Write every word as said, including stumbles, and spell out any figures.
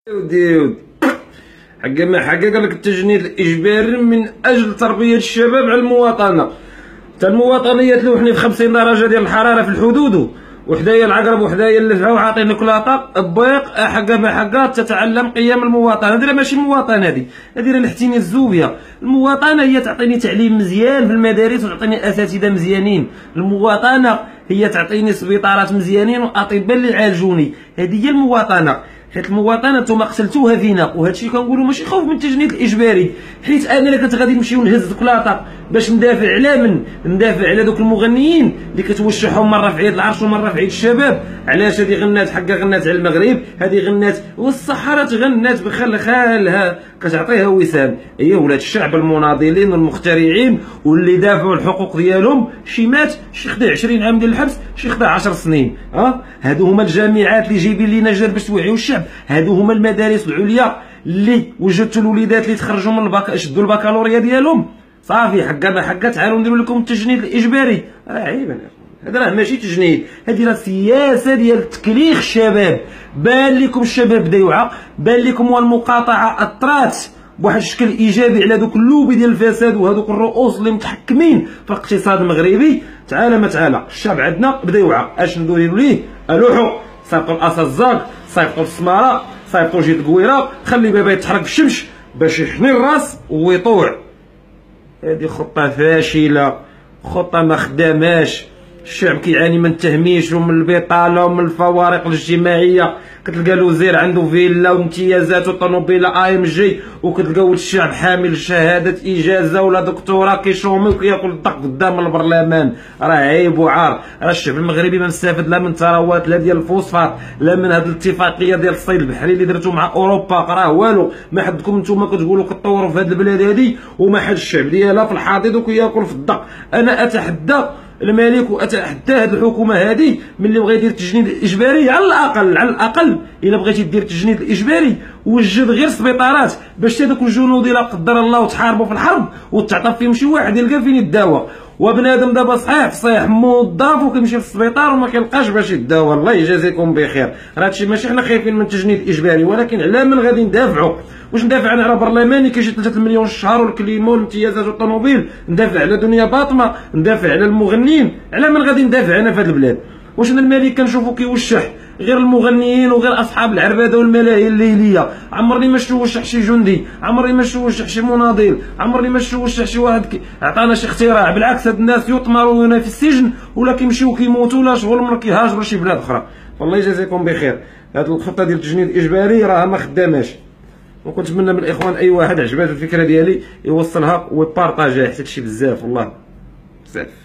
ودي ودي حقا ما حقا قال لك التجنيد الاجباري من اجل تربيه الشباب على المواطنه. حتى المواطنيه تلوحني في خمسين درجه ديال الحراره في الحدود، وحدايا العقرب وحدايا اللفعه وعاطيني كلاطه الضيق. حقا ما حقا تتعلم قيم المواطنه. هذه ماشي مواطنه، هذه هذه راه الاحتيال الزوبيه. المواطنه هي تعطيني تعليم مزيان في المدارس وتعطيني اساتذه مزيانين. المواطنه هي تعطيني سبيطارات مزيانين واطباء اللي يعالجوني. هذه هي المواطنه. حيت المواطنه نتوما قتلتوها فينا، وهذا الشيء كنقولوا ماشي خوف من التجنيد الاجباري، حيت انا اللي كنت غادي نمشيو نهز كلاطه باش ندافع على من ندافع على دوك المغنيين اللي كتوشحهم مره في عيد العرش ومره في عيد الشباب. علاش هذه غنات حقا غنات على المغرب، هذه غنات والصحراء غنات بخلخالها كتعطيها وسام. هي ولاد الشعب المناضلين والمخترعين واللي دافعوا الحقوق ديالهم، شي مات شي خدا عشرين عام ديال الحبس شي خدا عشر سنين. ها هادو هما الجامعات اللي جايبين لينا جاد باش توعيو الشعب. هادو هما المدارس العليا اللي وجدتوا الوليدات اللي تخرجوا من الباك شدوا البكالوريا ديالهم. صافي حقا ما حقا تعالوا نديروا لكم التجنيد الاجباري. راه عيب هذا، راه ماشي تجنيد، هذه راه سياسه ديال تكليخ الشباب. بان لكم الشباب بدا يوعى، بان لكم والمقاطعه اثرات بواحد الشكل ايجابي على دوك اللوبي ديال الفساد وهذوك الرؤوس اللي متحكمين في الاقتصاد المغربي. تعالى ما تعالى الشعب عندنا بدا يوعى. اش نديروا ليه؟ الوحوا صيفطوا الاسد الزاق، صيفطوا السماره، صيفطوا جيت قويره، خلي بابا يتحرك في الشمس باش يحني الراس ويطوع. هذه خطه فاشله، خطه ما خداماش. الشعب كيعاني من التهميش ومن البطاله ومن الفوارق الاجتماعيه. كتلقى الوزير عنده فيلا وامتيازات وطوموبيله اي ام جي، وكتلقاو الشعب حامل شهاده اجازه ولا دكتوراه كيشومي وكياكل الدق قدام البرلمان. راه عيب وعار. راه الشعب المغربي ما مستافد لا من ثروات لا ديال الفوسفات لا من هذه الاتفاقيه ديال الصيد البحري اللي درتو مع اوروبا. راه والو. ما حدكم نتوما كتقولوا كطوروا في هذه البلاد هذه، وما حد الشعب ديالها في الحضيض وكياكل في الدق. انا اتحدى الملك واتحدى هذه الحكومه هذه من اللي بغى يدير التجنيد الاجباري على الاقل على الاقل الا بغيتي دير التجنيد الاجباري وجد غير سبيطارات باش هذوك الجنود الا قدر الله وتحاربوا في الحرب وتعطى فيهم شي واحد يلقى فين يداوى. وبنادم دابا صحيح صحيح موظف وكيمشي للسبيطار وما كيلقاش باش يداوى. الله يجازيكم بخير. راه هادشي ماشي حنا خايفين من التجنيد الاجباري، ولكن على من غادي ندافعوا؟ واش ندافع على برلماني كيجي ثلاثة مليون الشهر والكليمه والامتيازات والطوموبيل؟ ندافع على دنيا باطمه؟ ندافع على المغنيين؟ على من غادي ندافع انا في هذه البلاد؟ واش انا الملك كنشوفو كيوشح غير المغنيين وغير اصحاب العرباده والملاهي الليليه؟ عمرني ما شوشح شي جندي، عمرني ما شوشح شي مناضل، عمرني ما شوشح شي واحد كي عطانا شي اختراع. بالعكس هاد الناس يطمروا هنا في السجن ولا كيمشيو كيموتوا لا شغل من كيهاجروا شي بلاد اخرى. والله يجازيكم بخير. هاد الخطه ديال التجنيد الاجباري راه ما خداماش، وكنتمنى من الاخوان اي واحد عجبات الفكره ديالي يوصلها ويبارطاجيها حتى شي بزاف والله بزاف.